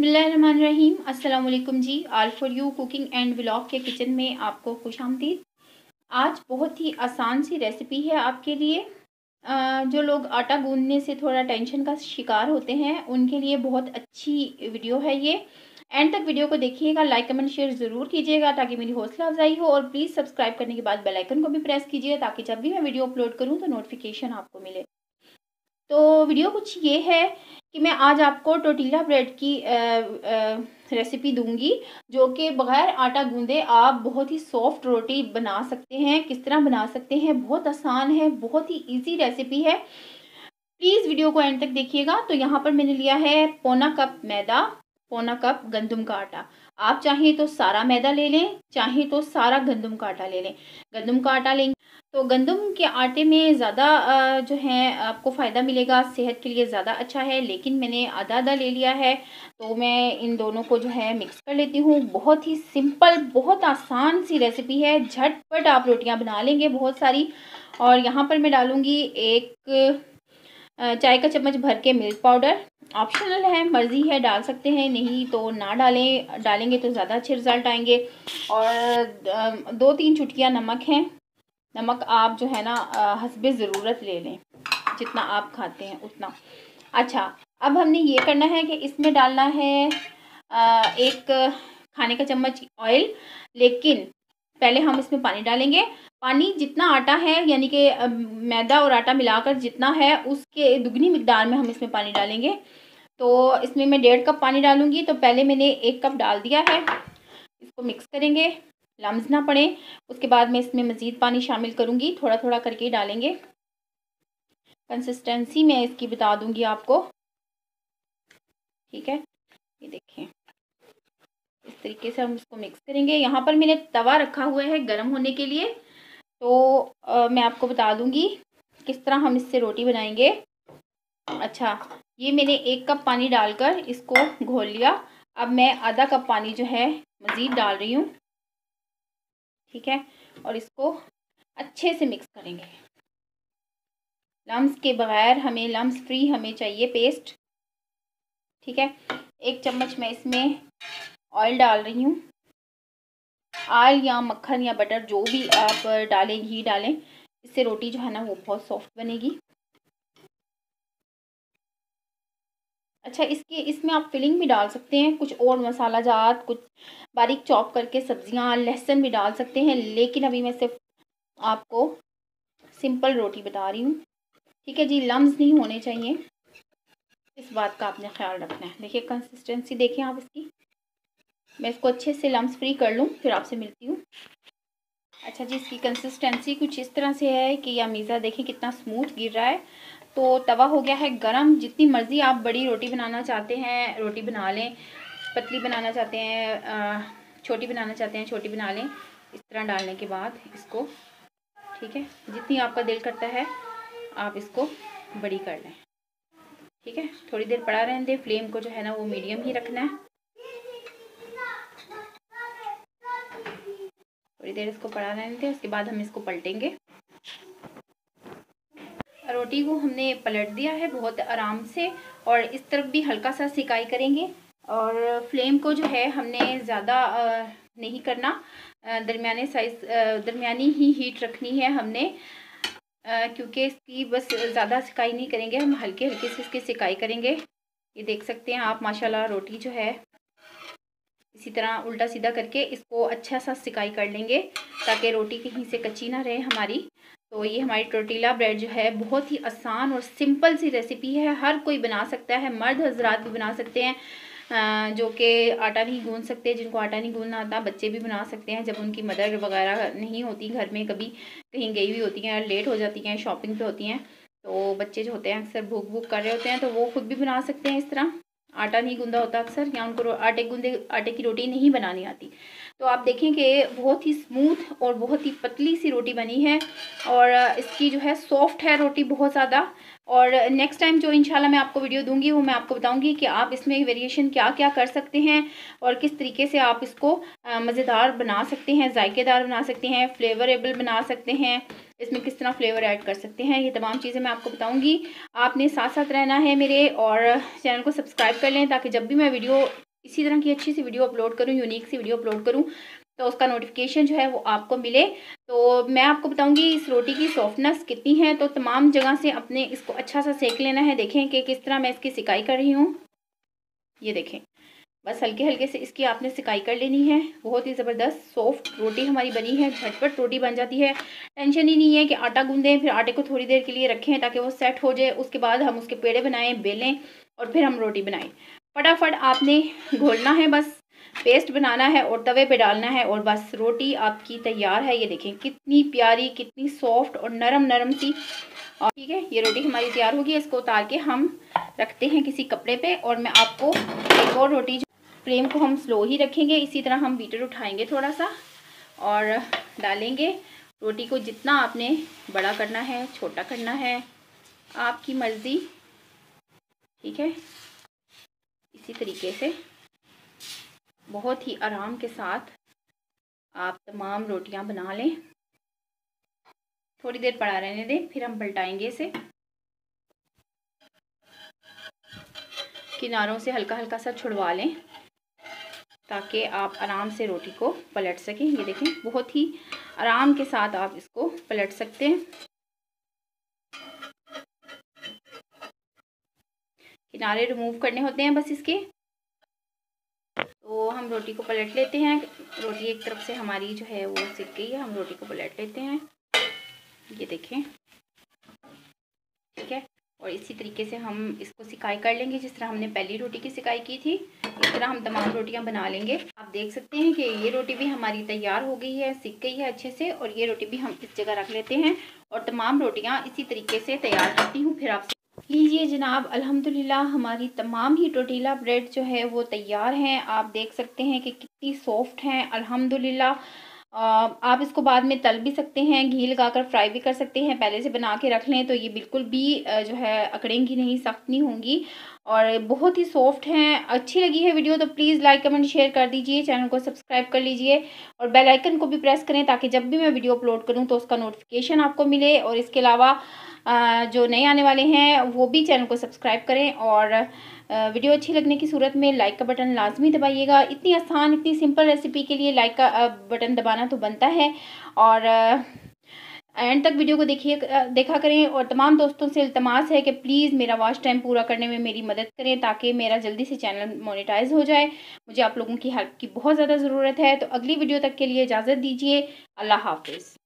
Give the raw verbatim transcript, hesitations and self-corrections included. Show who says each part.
Speaker 1: बिस्मिल्लाहिर्रहमानिर्रहीम। अस्सलाम वालेकुम जी। All for you cooking and vlog के किचन में आपको खुशामदीद। आज बहुत ही आसान सी रेसिपी है आपके लिए। जो लोग आटा गूंदने से थोड़ा टेंशन का शिकार होते हैं उनके लिए बहुत अच्छी वीडियो है ये। एंड तक वीडियो को देखिएगा, लाइक कमेंट शेयर ज़रूर कीजिएगा ताकि मेरी हौसला अफजाई हो। और प्लीज़ सब्सक्राइब करने के बाद बेल आइकन को भी प्रेस कीजिए ताकि जब भी मैं वीडियो अपलोड करूँ तो नोटिफिकेशन आपको मिले। तो वीडियो कुछ ये है कि मैं आज आपको टोर्टिला ब्रेड की रेसिपी दूंगी जो कि बग़ैर आटा गूंदे आप बहुत ही सॉफ्ट रोटी बना सकते हैं। किस तरह बना सकते हैं, बहुत आसान है, बहुत ही इजी रेसिपी है। प्लीज़ वीडियो को एंड तक देखिएगा। तो यहाँ पर मैंने लिया है पौना कप मैदा, पौना कप गंदम का आटा। आप चाहें तो सारा मैदा ले लें, चाहें तो सारा गंदम का आटा ले लें। गंदम का आटा लेंगे तो गंदम के आटे में ज़्यादा जो है आपको फ़ायदा मिलेगा, सेहत के लिए ज़्यादा अच्छा है। लेकिन मैंने आधा आधा ले लिया है तो मैं इन दोनों को जो है मिक्स कर लेती हूँ। बहुत ही सिंपल, बहुत आसान सी रेसिपी है, झटपट आप रोटियाँ बना लेंगे बहुत सारी। और यहाँ पर मैं डालूँगी एक चाय का चम्मच भर के मिल्क पाउडर। ऑप्शनल है, मर्ज़ी है, डाल सकते हैं, नहीं तो ना डालें, डालेंगे तो ज़्यादा अच्छे रिज़ल्ट आएंगे। और दो तीन चुटकियाँ नमक हैं। नमक आप जो है ना हस्बे ज़रूरत ले लें, जितना आप खाते हैं उतना। अच्छा, अब हमने ये करना है कि इसमें डालना है एक खाने का चम्मच ऑयल। लेकिन पहले हम इसमें पानी डालेंगे। पानी जितना आटा है, यानी कि मैदा और आटा मिलाकर जितना है उसके दुगनी मिकदार में हम इसमें पानी डालेंगे। तो इसमें मैं डेढ़ कप पानी डालूंगी। तो पहले मैंने एक कप डाल दिया है, इसको मिक्स करेंगे, लम्स ना पड़े। उसके बाद मैं इसमें मज़ीद पानी शामिल करूंगी, थोड़ा थोड़ा करके डालेंगे। कंसिस्टेंसी मैं इसकी बता दूंगी आपको, ठीक है। ये देखें, इस तरीके से हम इसको मिक्स करेंगे। यहाँ पर मैंने तवा रखा हुआ है गर्म होने के लिए। तो आ, मैं आपको बता दूंगी किस तरह हम इससे रोटी बनाएंगे। अच्छा, ये मैंने एक कप पानी डालकर इसको घोल लिया। अब मैं आधा कप पानी जो है मज़ीद डाल रही हूँ, ठीक है। और इसको अच्छे से मिक्स करेंगे, लम्स के बगैर, हमें लम्स फ्री हमें चाहिए पेस्ट, ठीक है। एक चम्मच मैं इसमें ऑयल डाल रही हूँ। ऑयल या मक्खन या बटर जो भी आप डालें, घी डालें, इससे रोटी जो है ना वो बहुत सॉफ्ट बनेगी। अच्छा, इसके इसमें आप फिलिंग भी डाल सकते हैं, कुछ और मसाला जात, कुछ बारीक चॉप करके सब्जियां, लहसुन भी डाल सकते हैं। लेकिन अभी मैं सिर्फ आपको सिंपल रोटी बता रही हूँ, ठीक है जी। लम्स नहीं होने चाहिए, इस बात का आपने ख्याल रखना है। देखिए कंसिस्टेंसी देखें आप इसकी। मैं इसको अच्छे से लम्स फ्री कर लूँ फिर आपसे मिलती हूँ। अच्छा जी, इसकी कंसिस्टेंसी कुछ इस तरह से है कि यह मीज़ा देखें कितना स्मूथ गिर रहा है। तो तवा हो गया है गरम। जितनी मर्ज़ी आप बड़ी रोटी बनाना चाहते हैं रोटी बना लें, पतली बनाना चाहते हैं छोटी बनाना चाहते हैं छोटी बना लें। इस तरह डालने के बाद इसको, ठीक है, जितनी आपका दिल करता है आप इसको बड़ी कर लें, ठीक है। थोड़ी देर पड़ा रहने दें, फ्लेम को जो है ना वो मीडियम ही रखना है। थोड़ी देर इसको पड़ा रहने दें, उसके बाद हम इसको पलटेंगे। रोटी को हमने पलट दिया है बहुत आराम से, और इस तरफ भी हल्का सा सिकाई करेंगे। और फ्लेम को जो है हमने ज़्यादा नहीं करना, दरमियाने साइज दरमियानी ही हीट रखनी है हमने, क्योंकि इसकी बस ज़्यादा सिकाई नहीं करेंगे, हम हल्के हल्के से इसकी सिकाई करेंगे। ये देख सकते हैं आप माशाल्लाह, रोटी जो है इसी तरह उल्टा सीधा करके इसको अच्छा सा सिकाई कर लेंगे ताकि रोटी कहीं से कच्ची ना रहे हमारी। तो ये हमारी टोर्टिला ब्रेड जो है बहुत ही आसान और सिंपल सी रेसिपी है, हर कोई बना सकता है, मर्द हजरात भी बना सकते हैं जो कि आटा नहीं गूंद सकते, जिनको आटा नहीं गूंदना आता। बच्चे भी बना सकते हैं जब उनकी मदर वगैरह नहीं होती घर में, कभी कहीं गई हुई होती हैं, लेट हो जाती हैं, शॉपिंग पे होती हैं, तो बच्चे जो होते हैं अक्सर भूख भूख कर रहे होते हैं, तो वो खुद भी बना सकते हैं इस तरह। आटा नहीं गूंदा होता अक्सर, या उनको आटे गूंदे आटे की रोटी नहीं बनानी आती। तो आप देखें कि बहुत ही स्मूथ और बहुत ही पतली सी रोटी बनी है, और इसकी जो है सॉफ्ट है रोटी बहुत ज़्यादा। और नेक्स्ट टाइम जो इंशाल्लाह मैं आपको वीडियो दूंगी वो मैं आपको बताऊंगी कि आप इसमें वेरिएशन क्या क्या कर सकते हैं और किस तरीके से आप इसको मज़ेदार बना सकते हैं, जायकेदार बना सकते हैं, फ्लेवरेबल बना सकते हैं, इसमें किस तरह फ्लेवर ऐड कर सकते हैं। ये तमाम चीज़ें मैं आपको बताऊंगी। आपने साथ साथ रहना है मेरे, और चैनल को सब्सक्राइब कर लें ताकि जब भी मैं वीडियो इसी तरह की अच्छी सी वीडियो अपलोड करूँ, यूनिक सी वीडियो अपलोड करूँ, तो उसका नोटिफिकेशन जो है वो आपको मिले। तो मैं आपको बताऊंगी इस रोटी की सॉफ्टनेस कितनी है। तो तमाम जगह से अपने इसको अच्छा सा सेक लेना है। देखें कि किस तरह मैं इसकी सिकाई कर रही हूँ। ये देखें, बस हल्के हल्के से इसकी आपने सिकाई कर लेनी है। बहुत ही ज़बरदस्त सॉफ्ट रोटी हमारी बनी है, झटपट रोटी बन जाती है। टेंशन ही नहीं है कि आटा गूंदें, फिर आटे को थोड़ी देर के लिए रखें ताकि वो सेट हो जाए, उसके बाद हम उसके पेड़े बनाएं, बेलें और फिर हम रोटी बनाएं। फटाफट आपने घोलना है, बस पेस्ट बनाना है और तवे पे डालना है और बस रोटी आपकी तैयार है। ये देखें कितनी प्यारी, कितनी सॉफ्ट और नरम नरम सी। और ठीक है, ये रोटी हमारी तैयार होगी। इसको उतार के हम रखते हैं किसी कपड़े पे और मैं आपको एक और रोटी, फ्लेम को हम स्लो ही रखेंगे। इसी तरह हम बीटर उठाएंगे थोड़ा सा और डालेंगे। रोटी को जितना आपने बड़ा करना है, छोटा करना है, आपकी मर्ज़ी। ठीक है, इसी तरीके से बहुत ही आराम के साथ आप तमाम रोटियां बना लें। थोड़ी देर पड़ा रहने दें, फिर हम पलटाएंगे इसे। किनारों से हल्का हल्का सा छुड़वा लें ताकि आप आराम से रोटी को पलट सकें। ये देखें, बहुत ही आराम के साथ आप इसको पलट सकते हैं। किनारे रिमूव करने होते हैं बस इसके। तो हम रोटी को पलट लेते हैं। रोटी एक तरफ से हमारी जो है वो सिक गई है, हम रोटी को पलट लेते हैं। ये देखें, ठीक है। और इसी तरीके से हम इसको सिकाई कर लेंगे, जिस तरह हमने पहली रोटी की सिकाई की थी, इस तरह हम तमाम रोटियां बना लेंगे। आप देख सकते हैं कि ये रोटी भी हमारी तैयार हो गई है, सिक गई है अच्छे से। और ये रोटी भी हम इस जगह रख लेते हैं और तमाम रोटियां इसी तरीके से तैयार करती हूँ। फिर आप लीजिए जनाब, अल्हम्दुलिल्लाह हमारी तमाम ही टोटीला ब्रेड जो है वो तैयार हैं। आप देख सकते हैं कि कितनी सॉफ्ट हैं अल्हम्दुलिल्लाह। आप इसको बाद में तल भी सकते हैं, घी लगाकर फ्राई भी कर सकते हैं। पहले से बना के रख लें तो ये बिल्कुल भी जो है अकड़ेंगी नहीं, सख्त नहीं होंगी और बहुत ही सॉफ्ट हैं। अच्छी लगी है वीडियो तो प्लीज़ लाइक कमेंट शेयर कर दीजिए, चैनल को सब्सक्राइब कर लीजिए और बेल आइकन को भी प्रेस करें ताकि जब भी मैं वीडियो अपलोड करूँ तो उसका नोटिफिकेशन आपको मिले। और इसके अलावा जो नए आने वाले हैं वो भी चैनल को सब्सक्राइब करें और वीडियो अच्छी लगने की सूरत में लाइक का बटन लाजमी दबाइएगा। इतनी आसान, इतनी सिंपल रेसिपी के लिए लाइक का बटन दबाना तो बनता है। और एंड तक वीडियो को देखिए, देखा करें। और तमाम दोस्तों से इल्तमास है कि प्लीज़ मेरा वॉच टाइम पूरा करने में मेरी मदद करें ताकि मेरा जल्दी से चैनल मोनेटाइज हो जाए। मुझे आप लोगों की हेल्प की बहुत ज़्यादा ज़रूरत है। तो अगली वीडियो तक के लिए इजाज़त दीजिए। अल्लाह हाफिज़।